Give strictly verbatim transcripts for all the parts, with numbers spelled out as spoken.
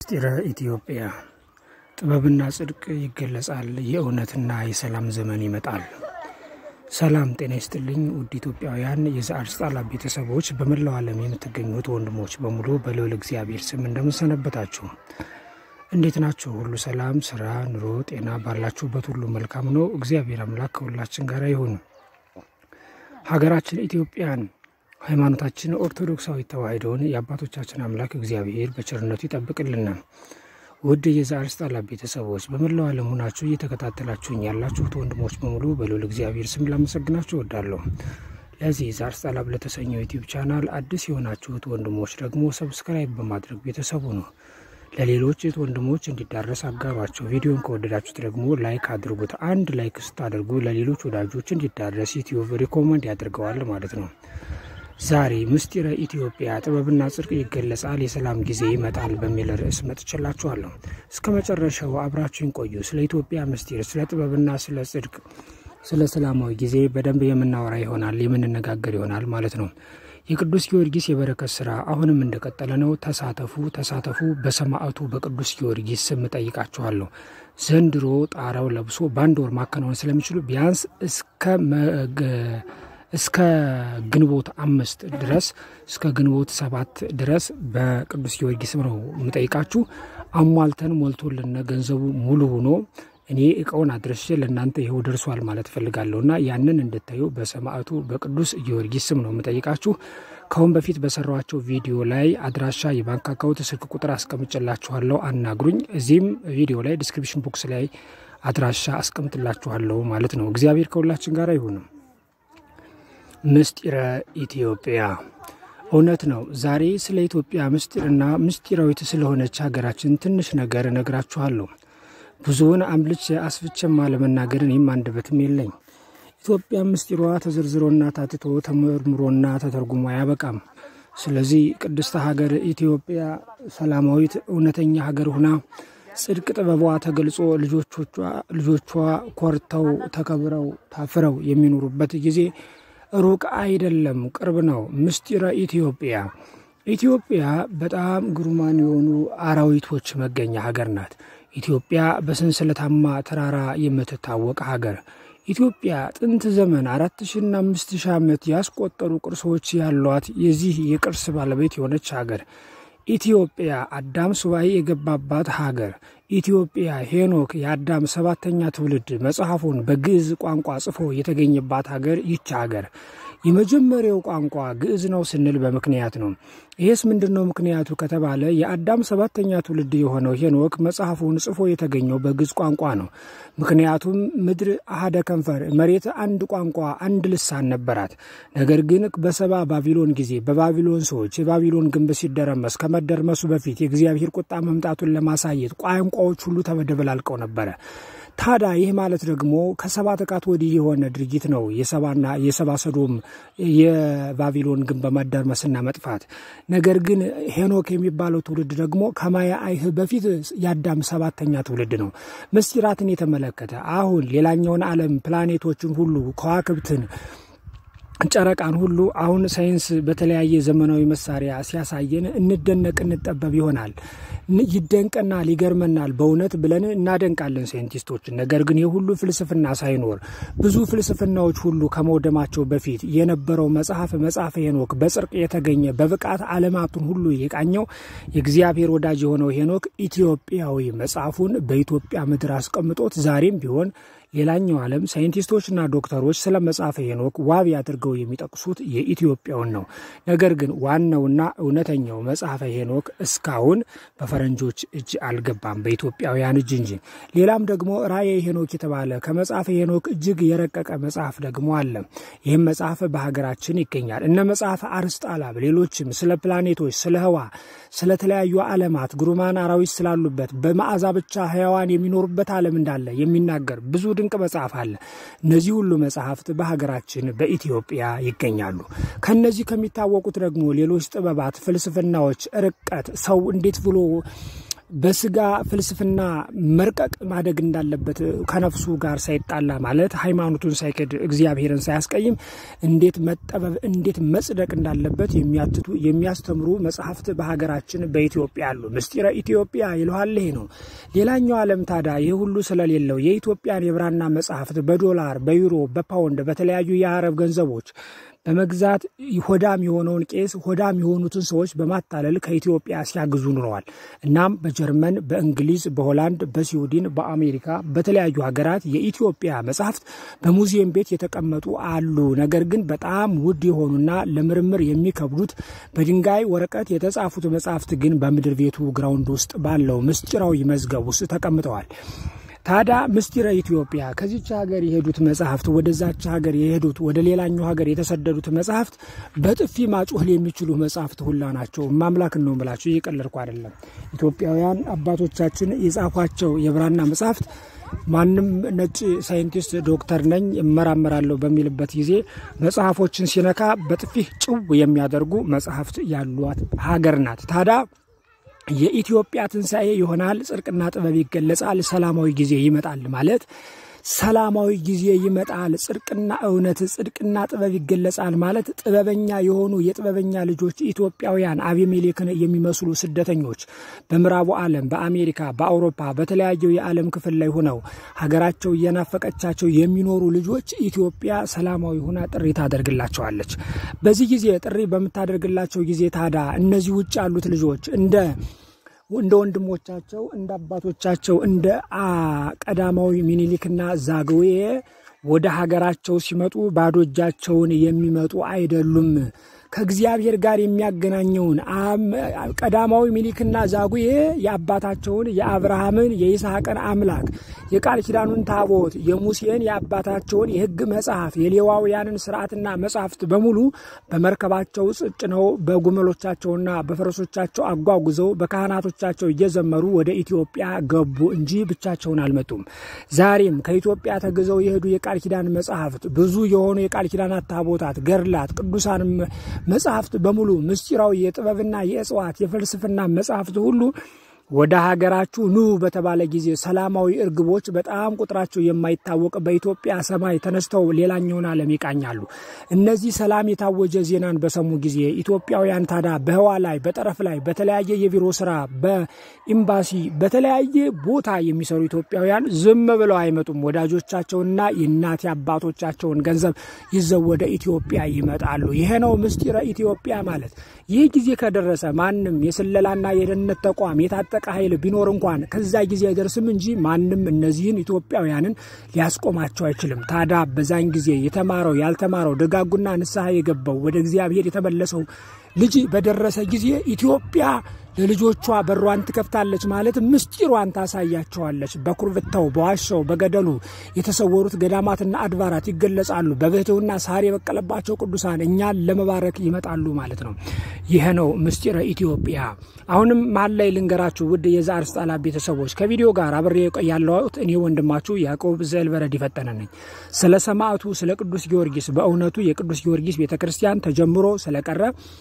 ምስጢረ ኢትዮጵያ ጥበብና ጽድቅ ይገለጻል የእውነትና የሰላም ዘመን ይመጣል። ሰላም ጤና ይስጥልኝ ውድ ኢትዮጵያውያን የዛርስጣላ ቤተሰቦች በመላው ዓለም የምትገኙት ወንድሞች በሙሉ በልዑል እግዚአብሔር ስም እንደምሰነበታችሁ እንዴት ናችሁ? ሁሉ ሰላም፣ ስራ፣ ኑሮ፣ ጤና ባላችሁበት ሁሉ መልካም ነው። እግዚአብሔር አምላክ ሁላችን ጋር ይሁን። ሀገራችን ኢትዮጵያን ሃይማኖታችን ኦርቶዶክሳዊ ተዋሕዶን የአባቶቻችን አምላክ እግዚአብሔር በቸርነቱ ይጠብቅልና ውድ የዛርስጣላ ቤተሰቦች በመላው ዓለም ሆናችሁ እየተከታተላችሁኝ ያላችሁት ወንድሞች በሙሉ በልዑል እግዚአብሔር ስም ላመሰግናችሁ እወዳለሁ። ለዚህ ዛርስጣላ ለተሰኘው ዩቲዩብ ቻናል አዲስ የሆናችሁት ወንድሞች ደግሞ ሰብስክራይብ በማድረግ ቤተሰቡ ነው ለሌሎች ወንድሞች እንዲዳረስ አጋሯቸው። ቪዲዮን ከወደዳችሁት ደግሞ ላይክ አድርጉት። አንድ ላይክ ስታደርጉ ለሌሎች ወዳጆች እንዲዳረስ ዩቲዩብ ሪኮመንድ ያደርገዋል ማለት ነው። ዛሬ ምስጢረ ኢትዮጵያ ጥበብና ጽድቅ ይገለጻል የሰላም ጊዜ ይመጣል በሚል ርዕስ መጥቻላችኋለሁ። እስከ መጨረሻው አብራችሁን ቆዩ። ስለ ኢትዮጵያ ምስጢር፣ ስለ ጥበብና ስለ ጽድቅ፣ ስለ ሰላማዊ ጊዜ በደንብ የምናወራ ይሆናል የምንነጋገር ይሆናል ማለት ነው። የቅዱስ ጊዮርጊስ የበረከት ስራ አሁንም እንደቀጠለ ነው። ተሳተፉ ተሳተፉ በሰማዕቱ በቅዱስ ጊዮርጊስ ስም ጠይቃችኋለሁ። ዘንድሮ ጣራው ለብሶ ባንድ ወር ማከናወን ስለሚችሉ ቢያንስ እስከ እስከ ግንቦት አምስት ድረስ እስከ ግንቦት ሰባት ድረስ በቅዱስ ጊዮርጊስ ነው የምጠይቃችሁ። አሟልተን ሞልቶልን ገንዘቡ ሙሉ ሆኖ እኔ እቃውን አድርሼ ለእናንተ ይሄው ደርሷል ማለት ፈልጋለሁና ያንን እንድታዩ በሰማዕቱ በቅዱስ ጊዮርጊስ ስም ነው የምጠይቃችሁ። ከአሁን በፊት በሰራዋቸው ቪዲዮ ላይ አድራሻ የባንክ አካውንት ስልክ ቁጥር አስቀምጬላችኋለሁ፣ አናግሩኝ። እዚህም ቪዲዮ ላይ ዲስክሪፕሽን ቦክስ ላይ አድራሻ አስቀምጥላችኋለሁ ማለት ነው። እግዚአብሔር ከሁላችን ጋር ይሁን። ምስጢረ ኢትዮጵያ እውነት ነው። ዛሬ ስለ ኢትዮጵያ ምስጢርና ምስጢራዊት ስለሆነች ሀገራችን ትንሽ ነገር እነግራችኋለሁ። ብዙውን አምልጬ አስፍቼም ለመናገር እኔም አንደበትም የለኝ። ኢትዮጵያ ምስጢሯ ተዘርዝሮና ታትቶ ተመርምሮና ተተርጉሞ አያበቃም። ስለዚህ ቅድስት ሀገር ኢትዮጵያ ሰላማዊት እውነተኛ ሀገር ሆና ጽድቅ ጥበቧ ተገልጾ ልጆቿ ልጆቿ ኮርተው ተከብረው ታፍረው የሚኖሩበት ጊዜ ሩቅ አይደለም፣ ቅርብ ነው። ምስጢረ ኢትዮጵያ ኢትዮጵያ በጣም ግሩማን የሆኑ አራዊቶች መገኛ ሀገር ናት። ኢትዮጵያ በሰንሰለታማ ተራራ የምትታወቅ ሀገር። ኢትዮጵያ ጥንት ዘመን አራት ሺህ እና አምስት ሺህ ዓመት ያስቆጠሩ ቅርሶች ያሏት የዚህ የቅርስ ባለቤት የሆነች ሀገር። ኢትዮጵያ አዳም ሱባኤ የገባባት ሀገር። ኢትዮጵያ ሄኖክ የአዳም ሰባተኛ ትውልድ መጽሐፉን በግዕዝ ቋንቋ ጽፎ የተገኘባት ሀገር ይች ሀገር። የመጀመሪያው ቋንቋ ግዕዝ ነው ስንል በምክንያት ነው። ይሄስ ምንድነው ምክንያቱ ከተባለ የአዳም ሰባተኛ ትውልድ የሆነው ሄኖክ መጽሐፉን ጽፎ የተገኘው በግዕዝ ቋንቋ ነው። ምክንያቱም ምድር አሃደ ከንፈር መሬት አንድ ቋንቋ አንድ ልሳን ነበራት። ነገር ግን በሰባ ባቢሎን ጊዜ በባቢሎን ሰዎች የባቢሎን ግንብ ሲደረመስ ከመደርመሱ በፊት የእግዚአብሔር ቁጣ መምጣቱን ለማሳየት ቋንቋዎች ሁሉ ተበደበላልቀው ነበር። ታዲያ ይህ ማለት ደግሞ ከሰባ ተቃት ወዲህ የሆነ ድርጊት ነው። የሰባና የሰባ ሰዶም የባቢሎን ግንብ በመደርመስና መጥፋት። ነገር ግን ሄኖክ የሚባለው ትውልድ ደግሞ ከማያ አይህ በፊት ያዳም ሰባተኛ ትውልድ ነው። ምስጢራትን የተመለከተ አሁን ሌላኛውን ዓለም ፕላኔቶችን ሁሉ ከዋክብትን ጨረቃን ሁሉ አሁን ሳይንስ በተለያየ ዘመናዊ መሳሪያ ሲያሳየን እንደነቅ እንጠበብ ይሆናል። ይደንቀና ሊገርመናል በእውነት ብለን እናደንቃለን ሳይንቲስቶች። ነገር ግን የሁሉ ፍልስፍና ሳይኖር ብዙ ፍልስፍናዎች ሁሉ ከመውደማቸው በፊት የነበረው መጽሐፍ መጽሐፈ ሄኖክ በጽርቅ የተገኘ በብቃት ዓለማቱን ሁሉ የቃኘው የእግዚአብሔር ወዳጅ የሆነው ሄኖክ ኢትዮጵያዊ መጽሐፉን በኢትዮጵያ ምድር አስቀምጦት ዛሬም ቢሆን ሌላኛው ዓለም ሳይንቲስቶችና ዶክተሮች ስለ መጽሐፈ ሄኖክ ዋቢ አድርገው የሚጠቅሱት የኢትዮጵያውን ነው። ነገር ግን ዋናውና እውነተኛው መጽሐፈ ሄኖክ እስካሁን በፈረንጆች እጅ አልገባም፣ በኢትዮጵያውያን እጅ እንጂ። ሌላም ደግሞ ራእየ ሄኖክ የተባለ ከመጽሐፈ ሄኖክ እጅግ የረቀቀ መጽሐፍ ደግሞ አለ። ይህም መጽሐፍ በሀገራችን ይገኛል። እነ መጽሐፈ አርስጣላ ሌሎችም ስለ ፕላኔቶች፣ ስለ ህዋ፣ ስለ ተለያዩ ዓለማት ግሩማን አራዊት ስላሉበት በመዓዛ ብቻ ህያዋን የሚኖሩበት ዓለም እንዳለ የሚናገር ብዙ ድንቅ መጽሐፍ አለ። እነዚህ ሁሉ መጽሐፍት በሀገራችን በኢትዮጵያ ይገኛሉ። ከነዚህ ከሚታወቁት ደግሞ ሌሎች ጥበባት፣ ፍልስፍናዎች፣ ርቀት ሰው እንዴት ብሎ በስጋ ፍልስፍና መርቀቅ ማደግ እንዳለበት ከነፍሱ ጋር ሳይጣላ ማለት ሃይማኖቱን ሳይከድ እግዚአብሔርን ሳያስቀይም እንዴት መጠበብ እንዴት መጽደቅ እንዳለበት የሚያትቱ የሚያስተምሩ መጽሐፍት በሀገራችን በኢትዮጵያ አሉ። ምስጢረ ኢትዮጵያ ይሏል ይሄ ነው። ሌላኛው ዓለም ታዳ ይሄ ሁሉ ስለሌለው የኢትዮጵያን የብራና መጽሐፍት በዶላር በዩሮ በፓውንድ በተለያዩ የአረብ ገንዘቦች በመግዛት ሆዳም የሆነውን ቄስ ሆዳም የሆኑትን ሰዎች በማታለል ከኢትዮጵያ ሲያግዙ ኑረዋል። እናም በጀርመን በእንግሊዝ በሆላንድ በስዊድን በአሜሪካ በተለያዩ ሀገራት የኢትዮጵያ መጽሐፍት በሙዚየም ቤት የተቀመጡ አሉ። ነገር ግን በጣም ውድ የሆኑና ለምርምር የሚከብዱት በድንጋይ ወረቀት የተጻፉት መጽሐፍት ግን በምድር ቤቱ ግራውንድ ውስጥ ባለው ምስጢራዊ መዝገብ ውስጥ ተቀምጠዋል። ታዳ ምስጢረ ኢትዮጵያ ከዚች ሀገር የሄዱት መጽሐፍት ወደዛች ሀገር የሄዱት ወደ ሌላኛው ሀገር የተሰደዱት መጽሐፍት በጥፊ ማጮህ የሚችሉ መጽሐፍት ሁላ ናቸው። ማምላክ ነው ብላችሁ ይቀለርኩ አይደለም። ኢትዮጵያውያን አባቶቻችን የጻፏቸው የብራና መጽሐፍት ማንም ነጭ ሳይንቲስት ዶክተር ነኝ እመራመራለሁ በሚልበት ጊዜ መጽሐፎችን ሲነካ በጥፊ ጭው የሚያደርጉ መጽሐፍት ያሏት ሀገር ናት። ታዳ የኢትዮጵያ ትንሳኤ ይሆናል፣ ጽድቅና ጥበብ ይገለጻል፣ ሰላማዊ ጊዜ ይመጣል ማለት ሰላማዊ ጊዜ ይመጣል፣ ጽድቅና እውነት ጽድቅና ጥበብ ይገለጻል ማለት ጥበበኛ የሆኑ የጥበበኛ ልጆች ኢትዮጵያውያን አቢሜሌክን የሚመስሉ ስደተኞች በምዕራቡ ዓለም በአሜሪካ በአውሮፓ በተለያዩ የዓለም ክፍል ላይ ሆነው ሀገራቸው የናፈቀቻቸው የሚኖሩ ልጆች ኢትዮጵያ ሰላማዊ ሆና ጥሪ ታደርግላቸዋለች። በዚህ ጊዜ ጥሪ በመታደርግላቸው ጊዜ ታዳ እነዚህ ውጭ ያሉት ልጆች እንደ እንደ ወንድሞቻቸው እንደ አባቶቻቸው እንደ ቀዳማዊ ሚኒሊክና ዛግዌ ወደ ሀገራቸው ሲመጡ ባዶ እጃቸውን የሚመጡ አይደሉም። ከእግዚአብሔር ጋር የሚያገናኘውን ቀዳማዊ ሚኒሊክና ዛግዌ የአባታቸውን የአብርሃምን የይስሐቅን አምላክ የቃል ኪዳኑን ታቦት የሙሴን የአባታቸውን የሕግ መጽሐፍ የሌዋውያንን ሥርዓትና መጽሐፍት በሙሉ በመርከባቸው ጭነው በጉመሎቻቸውና በፈረሶቻቸው አጓጉዘው በካህናቶቻቸው እየዘመሩ ወደ ኢትዮጵያ ገቡ እንጂ ብቻቸውን አልመጡም። ዛሬም ከኢትዮጵያ ተገዘው የሄዱ የቃል ኪዳን መጽሐፍት ብዙ የሆኑ የቃል ኪዳናት ታቦታት ገርላት ቅዱሳን መጽሐፍት በሙሉ ምስጢራዊ የጥበብና የእጽዋት የፍልስፍና መጽሐፍት ሁሉ ወደ ሀገራችሁ ኑ በተባለ ጊዜ ሰላማዊ እርግቦች በጣም ቁጥራቸው የማይታወቅ በኢትዮጵያ ሰማይ ተነስተው ሌላኛውን ዓለም ይቃኛሉ። እነዚህ ሰላም የታወጀ ዜናን በሰሙ ጊዜ ኢትዮጵያውያን ታዳ በህዋ ላይ በጠረፍ ላይ በተለያየ የቢሮ ስራ በኤምባሲ በተለያየ ቦታ የሚሰሩ ኢትዮጵያውያን ዝም ብለው አይመጡም። ወዳጆቻቸውና የእናት አባቶቻቸውን ገንዘብ ይዘው ወደ ኢትዮጵያ ይመጣሉ። ይሄ ነው ምስጢረ ኢትዮጵያ ማለት። ይህ ጊዜ ከደረሰ ማንም የስለላና የደህንነት ተቋም የታጠቀ ኃይል ቢኖር እንኳን ከዛ ጊዜ አይደርስም እንጂ ማንም እነዚህን ኢትዮጵያውያንን ሊያስቆማቸው አይችልም። ታዳ በዛን ጊዜ የተማረው ያልተማረው ደጋጉና ንስሐ የገባው ወደ እግዚአብሔር የተመለሰው ልጅ በደረሰ ጊዜ ኢትዮጵያ ለልጆቿ በሯን ትከፍታለች ማለት ምስጢሯን ታሳያቸዋለች። በኩርብታው በዋሻው በገደሉ የተሰወሩት ገዳማትና አድባራት ይገለጻሉ። በቤቱና ሳር የበቀለባቸው ቅዱሳን እኛን ለመባረክ ይመጣሉ ማለት ነው። ይሄ ነው ምስጢረ ኢትዮጵያ። አሁንም መሀል ላይ ልንገራችሁ ውድ የዛርስጣላ ቤተሰቦች ከቪዲዮ ጋር አብሬ ያለሁት እኔ ወንድማችሁ ያዕቆብ ዘልበረድ ይፈጠነ ነኝ። ስለ ሰማዕቱ ስለ ቅዱስ ጊዮርጊስ በእውነቱ የቅዱስ ጊዮርጊስ ቤተክርስቲያን ተጀምሮ ስለቀረ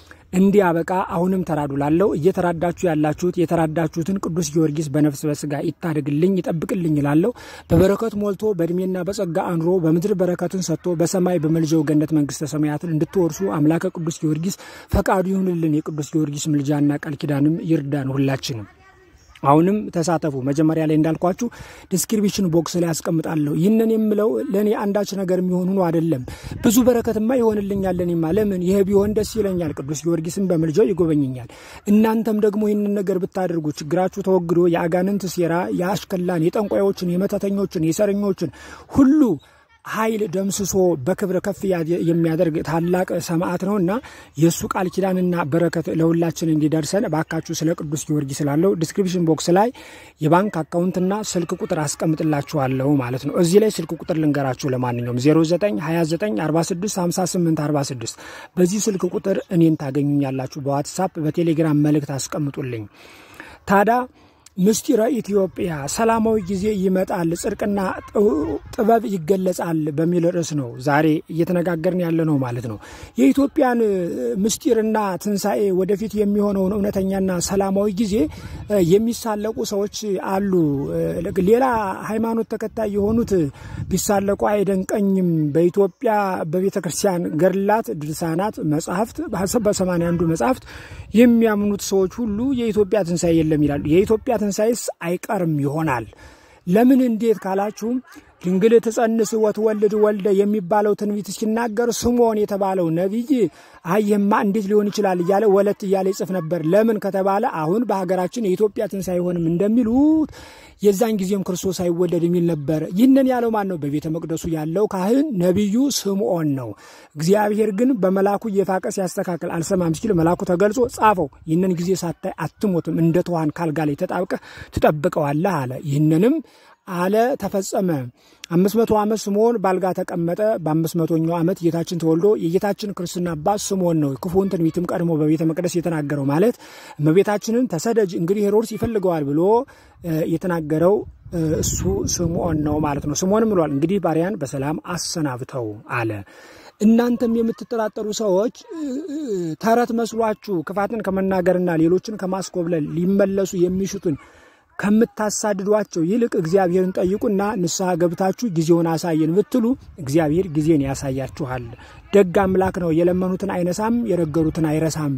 እንዲያበቃ አሁንም ተራዱላለው እየተራዳችሁ ያላችሁት የተራዳችሁትን ቅዱስ ጊዮርጊስ በነፍስ በስጋ ይታደግልኝ ይጠብቅልኝ ይላለው። በበረከት ሞልቶ በእድሜና በጸጋ አንሮ በምድር በረከትን ሰጥቶ በሰማይ በመልጃው ገነት መንግስተ ሰማያትን እንድትወርሱ አምላከ ቅዱስ ጊዮርጊስ ፈቃዱ ይሁንልን። የቅዱስ ጊዮርጊስ ምልጃና ቃል ኪዳንም ይርዳን ሁላችንም። አሁንም ተሳተፉ። መጀመሪያ ላይ እንዳልኳችሁ ዲስክሪፕሽን ቦክስ ላይ አስቀምጣለሁ። ይሄንን የምለው ለኔ አንዳች ነገር የሚሆን ነው አይደለም። ብዙ በረከትማ ይሆንልኛል ለኔማ ለምን ይሄ ቢሆን ደስ ይለኛል። ቅዱስ ጊዮርጊስን በመልጃው ይጎበኘኛል። እናንተም ደግሞ ይሄንን ነገር ብታደርጉ ችግራችሁ ተወግዶ የአጋንንት ሴራ የአሽከላን የጠንቋዮችን የመተተኞችን የሰርኞችን ሁሉ ኃይል ደምስሶ በክብረ ከፍ የሚያደርግ ታላቅ ሰማዕት ነውና የሱ ቃል ኪዳንና በረከት ለሁላችን እንዲደርሰን ባካችሁ ስለ ቅዱስ ጊዮርጊስ ስላለው ዲስክሪፕሽን ቦክስ ላይ የባንክ አካውንትና ስልክ ቁጥር አስቀምጥላችኋለሁ ማለት ነው። እዚህ ላይ ስልክ ቁጥር ልንገራችሁ። ለማንኛውም ዜሮ ዘጠኝ ሃያ ዘጠኝ አርባ ስድስት ሃምሳ ስምንት አርባ ስድስት በዚህ ስልክ ቁጥር እኔን ታገኙኛላችሁ። በዋትስአፕ በቴሌግራም መልእክት አስቀምጡልኝ። ታዳ ምስጢረ ኢትዮጵያ ሰላማዊ ጊዜ ይመጣል ጽድቅና ጥበብ ይገለጻል በሚል ርዕስ ነው ዛሬ እየተነጋገርን ያለነው ማለት ነው። የኢትዮጵያን ምስጢርና ትንሳኤ ወደፊት የሚሆነው እውነተኛና ሰላማዊ ጊዜ የሚሳለቁ ሰዎች አሉ። ሌላ ሃይማኖት ተከታይ የሆኑት ቢሳለቁ አይደንቀኝም። በኢትዮጵያ በቤተክርስቲያን ገድላት፣ ድርሳናት፣ መጻሕፍት በሰማንያ አንዱ መጻሕፍት የሚያምኑት ሰዎች ሁሉ የኢትዮጵያ ትንሳኤ የለም ይላሉ። የኢትዮጵያ ትንሳኤስ አይቀርም ይሆናል። ለምን እንዴት ካላችሁ ድንግል ትጸንስ ወትወልድ ወልደ የሚባለው ትንቢት ሲናገር ስምዖን የተባለው ነብይ አይየማ እንዴት ሊሆን ይችላል እያለ ወለት እያለ ይጽፍ ነበር። ለምን ከተባለ አሁን በሀገራችን የኢትዮጵያ ትንሳኤ ሆንም እንደሚሉት የዛን ጊዜም ክርስቶስ አይወለድ የሚል ነበር። ይህንን ያለው ማን ነው? በቤተ መቅደሱ ያለው ካህን ነብዩ ስምዖን ነው። እግዚአብሔር ግን በመላኩ እየፋቀስ ያስተካከል አልሰማም ሲል መላኩ ተገልጾ ጻፈው። ይህንን ጊዜ ሳታይ አትሞትም፣ እንደ ተዋን ካልጋ ላይ ተጣብቀህ ትጠብቀዋለህ አለ። ይህንንም አለ ተፈጸመ። አምስት መቶ ዓመት ስምዖን ባልጋ ተቀመጠ። በአምስት መቶኛው ዓመት ጌታችን ተወልዶ የጌታችን ክርስትና አባት ስምዖን ነው። ክፉን ትንቢትም ቀድሞ በቤተ መቅደስ የተናገረው ማለት እመቤታችንን ተሰደጅ እንግዲህ ሄሮድስ ይፈልገዋል ብሎ የተናገረው እሱ ስምዖን ነው ማለት ነው። ስምዖንም ብሏል እንግዲህ ባሪያን በሰላም አሰናብተው አለ። እናንተም የምትጠራጠሩ ሰዎች ተረት መስሏችሁ ክፋትን ከመናገርና ሌሎችን ከማስኮብለል ሊመለሱ የሚሹትን ከምታሳድዷቸው ይልቅ እግዚአብሔርን ጠይቁና ንስሐ ገብታችሁ ጊዜውን አሳየን ብትሉ እግዚአብሔር ጊዜን ያሳያችኋል። ደግ አምላክ ነው። የለመኑትን አይነሳም፣ የረገሩትን አይረሳም።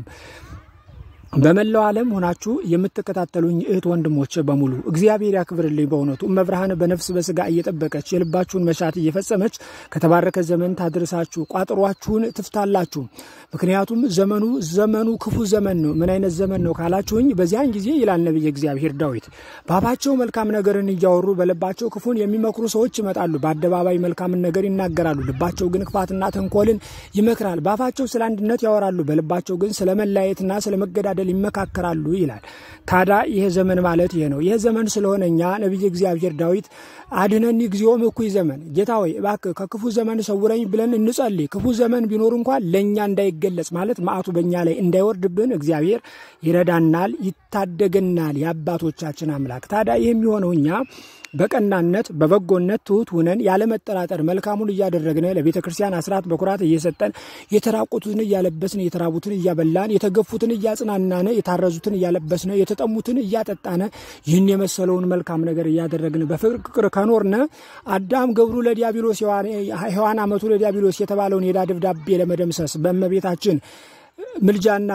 በመላው ዓለም ሆናችሁ የምትከታተሉኝ እህት ወንድሞቼ በሙሉ እግዚአብሔር ያክብርልኝ። በእውነቱ እመብርሃን በነፍስ በስጋ እየጠበቀች የልባችሁን መሻት እየፈጸመች ከተባረከ ዘመን ታድርሳችሁ ቋጥሯችሁን ትፍታላችሁ። ምክንያቱም ዘመኑ ዘመኑ ክፉ ዘመን ነው። ምን አይነት ዘመን ነው ካላችሁኝ በዚያን ጊዜ ይላል ነብይ እግዚአብሔር ዳዊት ባፋቸው መልካም ነገርን እያወሩ በልባቸው ክፉን የሚመክሩ ሰዎች ይመጣሉ። በአደባባይ መልካምን ነገር ይናገራሉ፣ ልባቸው ግን ክፋትና ተንኮልን ይመክራል። ባፋቸው ስለ አንድነት ያወራሉ፣ በልባቸው ግን ስለ መለያየትና ስለ መገዳደል ይመካከራሉ ይላል። ታዳ ይሄ ዘመን ማለት ይሄ ነው። ይሄ ዘመን ስለሆነኛ ነብይ እግዚአብሔር ዳዊት አድነኒ እግዚኦም እኩይ ዘመን፣ ጌታ ሆይ እባክህ ከክፉ ዘመን ሰውረኝ ብለን እንጸልይ። ክፉ ዘመን ቢኖር እንኳን ለኛ እንዳይገለጽ ማለት ማዕቱ በእኛ ላይ እንዳይወርድብን እግዚአብሔር ይረዳናል፣ ይታደገናል የአባቶቻችን አምላክ። ታዳ ይሄ የሚሆነው እኛ በቀናነት በበጎነት ትሁት ሆነን ያለ መጠራጠር መልካሙን እያደረግን ለቤተ ክርስቲያን አስራት በኩራት እየሰጠን የተራቁቱን እያለበስን የተራቡትን እያበላን የተገፉትን እያጽናናን የታረዙትን እያለበስን የተጠሙትን እያጠጣን ይህን የመሰለውን መልካም ነገር እያደረግን በፍቅር ከኖርነ አዳም ገብሩ ለዲያብሎስ ሔዋን አመቱ ለዲያብሎስ የተባለውን የዕዳ ደብዳቤ ለመደምሰስ በእመቤታችን ምልጃና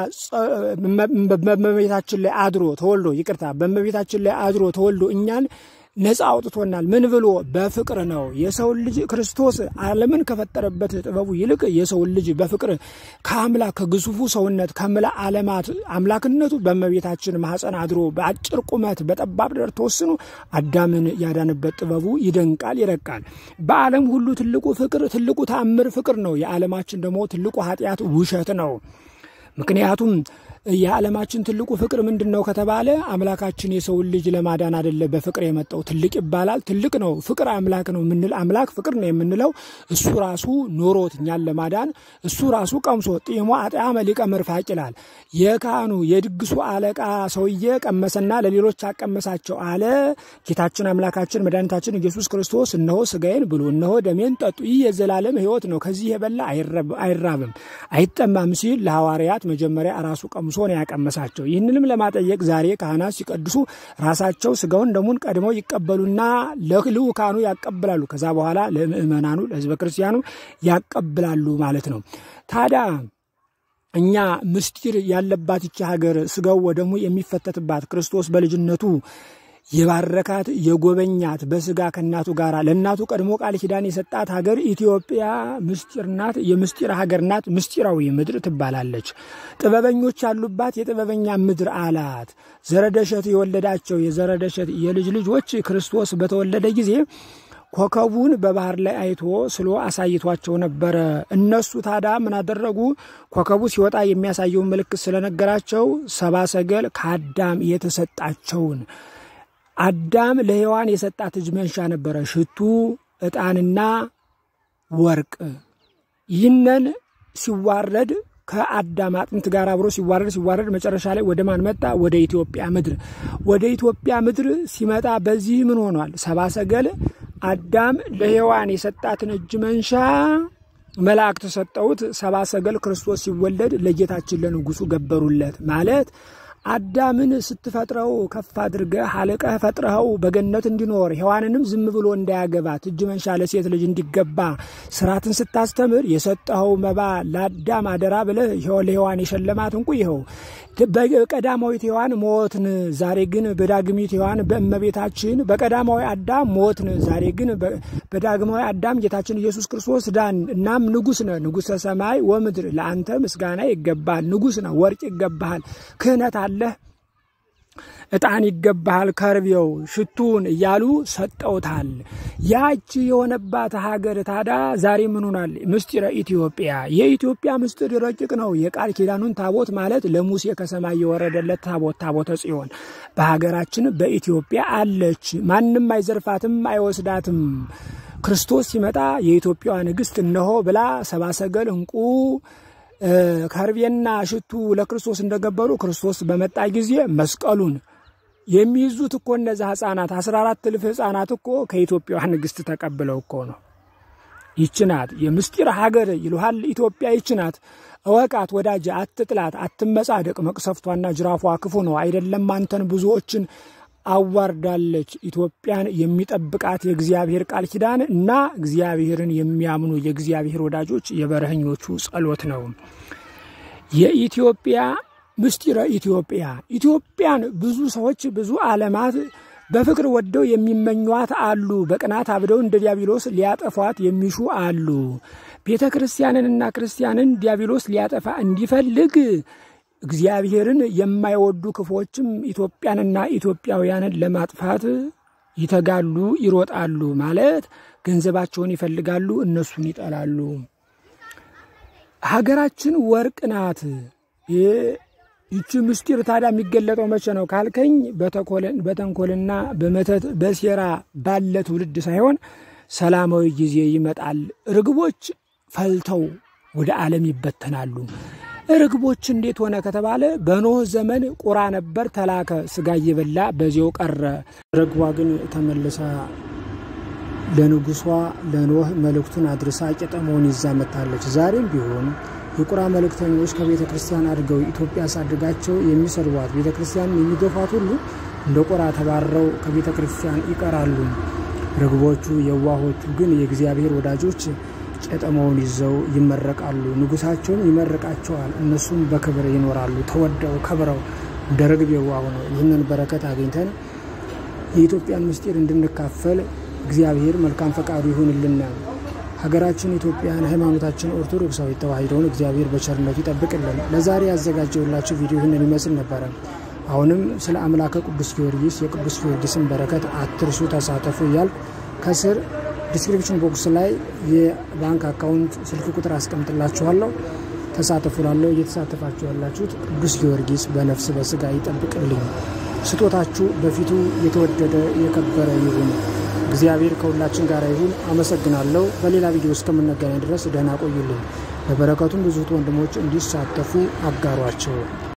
በእመቤታችን ላይ አድሮ ተወልዶ ይቅርታ በእመቤታችን ላይ አድሮ ተወልዶ እኛን ነፃ አውጥቶናል። ምን ብሎ? በፍቅር ነው። የሰው ልጅ ክርስቶስ ዓለምን ከፈጠረበት ጥበቡ ይልቅ የሰው ልጅ በፍቅር ከአምላክ ከግዙፉ ሰውነት ከመላ ዓለማት አምላክነቱ በእመቤታችን ማህፀን አድሮ በአጭር ቁመት በጠባብ ደረት ተወስኖ አዳምን ያዳነበት ጥበቡ ይደንቃል፣ ይረቃል። በዓለም ሁሉ ትልቁ ፍቅር ትልቁ ተአምር ፍቅር ነው። የዓለማችን ደግሞ ትልቁ ኃጢያት ውሸት ነው። ምክንያቱም የዓለማችን ትልቁ ፍቅር ምንድነው ከተባለ አምላካችን የሰው ልጅ ለማዳን አይደለ በፍቅር የመጣው ትልቅ ይባላል። ትልቅ ነው ፍቅር አምላክ ነው ምንል አምላክ ፍቅር ነው የምንለው እሱ ራሱ ኖሮት እኛን ለማዳን እሱ ራሱ ቀምሶ ጢሞ አጣመ ሊቀመር ፋቂላል። የካህኑ የድግሱ አለቃ ሰውዬ ቀመሰና ለሌሎች አቀመሳቸው አለ። ጌታችን አምላካችን መድኃኒታችን ኢየሱስ ክርስቶስ እነሆ ስጋዬን ብሉ እነሆ ደሜን ጠጡ ይህ የዘላለም ሕይወት ነው ከዚህ የበላ አይራብም አይጠማም ሲል ለሐዋርያት መጀመሪያ ራሱ ቀምሶ ሶን ያቀመሳቸው። ይህንንም ለማጠየቅ ዛሬ ካህናት ሲቀድሱ ራሳቸው ስጋውን ደሙን ቀድመው ይቀበሉና ለልኡካኑ ያቀብላሉ። ከዛ በኋላ ለምእመናኑ ለሕዝበ ክርስቲያኑ ያቀብላሉ ማለት ነው። ታዲያ እኛ ምስጢር ያለባት ይቺ ሀገር ስጋው ወደሙ የሚፈተትባት ክርስቶስ በልጅነቱ የባረካት የጎበኛት በስጋ ከናቱ ጋራ ለናቱ ቀድሞ ቃል ኪዳን የሰጣት ሀገር ኢትዮጵያ ምስጢርናት የምስጢር ሀገርናት ምስጢራዊ ምድር ትባላለች። ጥበበኞች ያሉባት የጥበበኛ ምድር አላት። ዘረደሸት የወለዳቸው የዘረደሸት የልጅ ልጆች ክርስቶስ በተወለደ ጊዜ ኮከቡን በባህር ላይ አይቶ ስሎ አሳይቷቸው ነበር። እነሱ ታዳ ምን አደረጉ? ኮከቡ ሲወጣ የሚያሳየው ምልክት ስለነገራቸው ሰባ ሰገል ከአዳም የተሰጣቸውን አዳም ለሔዋን የሰጣት እጅ መንሻ ነበረ ሽቱ ዕጣንና ወርቅ። ይህንን ሲዋረድ ከአዳም አጥንት ጋር አብሮ ሲዋረድ ሲዋረድ መጨረሻ ላይ ወደ ማን መጣ? ወደ ኢትዮጵያ ምድር። ወደ ኢትዮጵያ ምድር ሲመጣ በዚህ ምን ሆኗል? ሰብአ ሰገል አዳም ለሔዋን የሰጣትን እጅ መንሻ መላእክት ሰጠውት። ሰብአ ሰገል ክርስቶስ ሲወለድ ለጌታችን ለንጉሱ ገበሩለት ማለት አዳምን ስትፈጥረው ከፍ አድርገህ አለቀህ ፈጥረው በገነት እንዲኖር ሔዋንንም ዝም ብሎ እንዳያገባት እጅ መንሻ ለሴት ልጅ እንዲገባ ስራትን ስታስተምር የሰጠው መባ ለአዳም አደራ ብለህ ለሔዋን የሸለማት እንቁ ይኸው በቀዳማዊት ሔዋን ሞትን፣ ዛሬ ግን በዳግሚት ሔዋን በእመቤታችን በቀዳማዊ አዳም ሞትን፣ ዛሬ ግን በዳግማዊ አዳም ጌታችን ኢየሱስ ክርስቶስ ዳን። እናም ንጉስ ነህ፣ ንጉሰ ሰማይ ወምድር፣ ለአንተ ምስጋና ይገባል። ንጉስ ነህ፣ ወርቅ ይገባል፣ ክህነት አለህ፣ እጣን ይገባል፣ ከርቤው ሽቱን እያሉ ሰጠውታል። ያቺ የሆነባት ሀገር ታዳ ዛሬ ምን ሆናል? ምስጢረ ኢትዮጵያ። የኢትዮጵያ ምስጢር ረቂቅ ነው። የቃል ኪዳኑን ታቦት ማለት ለሙሴ ከሰማይ የወረደለት ታቦት ታቦተ ጽዮን በሀገራችን በኢትዮጵያ አለች። ማንም አይዘርፋትም አይወስዳትም። ክርስቶስ ሲመጣ የኢትዮጵያ ንግስት እነሆ ብላ ሰብአ ሰገል እንቁ ከርቤና ሽቱ ለክርስቶስ እንደገበሩ ክርስቶስ በመጣ ጊዜ መስቀሉን የሚይዙት እኮ እነዛ ህፃናት አስራ አራት እልፍ ህፃናት እኮ ከኢትዮጵያ ንግስት ተቀብለው እኮ ነው። ይችናት የምስጢር ሀገር ይሉሃል ኢትዮጵያ ይችናት። እወቃት ወዳጅ፣ አትጥላት፣ አትመጻደቅ። መቅሰፍቷና ጅራፏ ክፉ ነው አይደለም አንተን ብዙዎችን አዋርዳለች። ኢትዮጵያን የሚጠብቃት የእግዚአብሔር ቃል ኪዳን እና እግዚአብሔርን የሚያምኑ የእግዚአብሔር ወዳጆች የበረህኞቹ ጸሎት ነው። የኢትዮጵያ ምስጢረ ኢትዮጵያ ኢትዮጵያን ብዙ ሰዎች ብዙ ዓለማት በፍቅር ወደው የሚመኙት አሉ። በቅናት አብደው እንደ ዲያብሎስ ሊያጠፋት የሚሹ አሉ። ቤተክርስቲያንንና ክርስቲያንን ዲያብሎስ ሊያጠፋ እንዲፈልግ እግዚአብሔርን የማይወዱ ክፎችም ኢትዮጵያንና ኢትዮጵያውያንን ለማጥፋት ይተጋሉ፣ ይሮጣሉ። ማለት ገንዘባቸውን ይፈልጋሉ፣ እነሱን ይጠላሉ። ሀገራችን ወርቅ ናት። ይቺ ምስጢር ታዲያ የሚገለጠው መቼ ነው ካልከኝ በተኮለን በተንኮልና በመተት በሴራ ባለ ትውልድ ሳይሆን ሰላማዊ ጊዜ ይመጣል። ርግቦች ፈልተው ወደ ዓለም ይበተናሉ። ርግቦች እንዴት ሆነ ከተባለ በኖህ ዘመን ቁራ ነበር፣ ተላከ፣ ስጋ እየበላ በዚያው ቀረ። ርግቧ ግን ተመልሳ ለንጉሷ ለኖህ መልእክቱን አድርሳ ቄጠማውን ይዛ መጣለች። ዛሬም ቢሆን የቁራ መልእክተኞች ከቤተ ክርስቲያን አድርገው ኢትዮጵያ ሳድጋቸው የሚሰድቧት ቤተ ክርስቲያን የሚገፋት ሁሉ እንደ ቁራ ተባረው ከቤተ ክርስቲያን ይቀራሉ። ርግቦቹ የዋሆቹ ግን የእግዚአብሔር ወዳጆች ቄጠማውን ይዘው ይመረቃሉ። ንጉሳቸውም ይመረቃቸዋል። እነሱም በክብር ይኖራሉ፣ ተወደው ከብረው እንደ ርግብ የዋሁ ነው። ይህንን በረከት አግኝተን የኢትዮጵያን ምስጢር እንድንካፈል እግዚአብሔር መልካም ፈቃዱ ይሁንልና ሀገራችን ኢትዮጵያን ሃይማኖታችን ኦርቶዶክሳዊ ተዋሕዶን እግዚአብሔር በቸርነቱ ይጠብቅልን። ለዛሬ ያዘጋጀውላችሁ ቪዲዮ ይህንን ይመስል ነበር። አሁንም ስለ አምላከ ቅዱስ ጊዮርጊስ የቅዱስ ጊዮርጊስን በረከት አትርሱ፣ ተሳተፉ እያልኩ ከስር ዲስክሪፕሽን ቦክስ ላይ የባንክ አካውንት ስልክ ቁጥር አስቀምጥላችኋለሁ። ተሳተፉላለሁ። እየተሳተፋችሁ ያላችሁት ቅዱስ ጊዮርጊስ በነፍስ በስጋ ይጠብቅልኝ። ስጦታችሁ በፊቱ የተወደደ የከበረ ይሁን። እግዚአብሔር ከሁላችን ጋር ይሁን። አመሰግናለሁ። በሌላ ቪዲዮ እስከምንገናኝ ድረስ ደህና ቆዩልኝ። በበረከቱም ብዙ ወንድሞች እንዲሳተፉ አጋሯቸው።